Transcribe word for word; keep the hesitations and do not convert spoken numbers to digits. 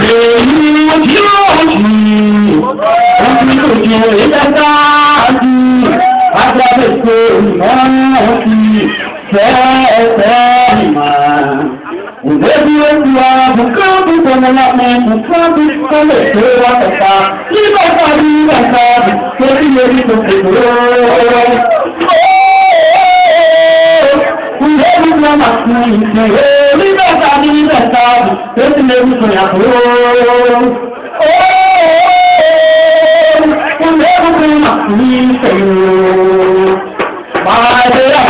Liberdade, liberdade, esse mesmo sonhador. O mesmo prima, Senhor. Mas